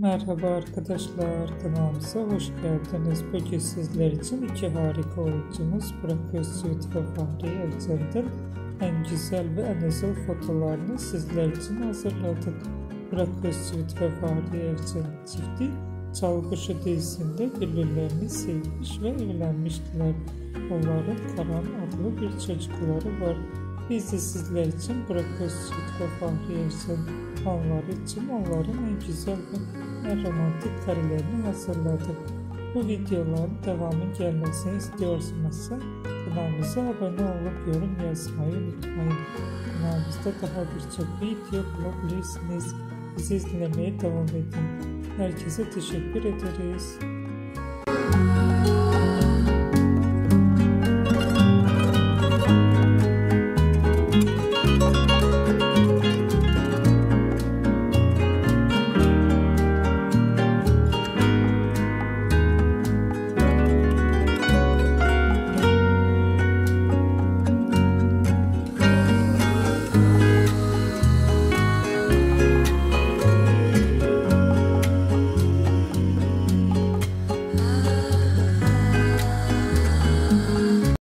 Merhaba arkadaşlar, kanalımıza hoş geldiniz. Bugün sizler için iki harika oyuncumuz Burak Özçivit ve Fahri Evcen'den en güzel ve en özel fotolarını sizler için hazırladık. Burak Özçivit ve Fahri Evcen çifti Çalgışı dizisinde birbirlerini sevmiş ve evlenmiştiler. Onların Karan adlı bir çocukları var. Biz de sizler için Burak Özçivit ve Fahri Evcen anları için onların en güzel ve en romantik karelerini hazırladık. Bu videoların devamı gelmesini istiyorsanız kanalımıza abone olup yorum yazmayı unutmayın. Kanalımızda daha birçok video bulabilirsiniz. Bizi izlemeye devam edin. Herkese teşekkür ederiz.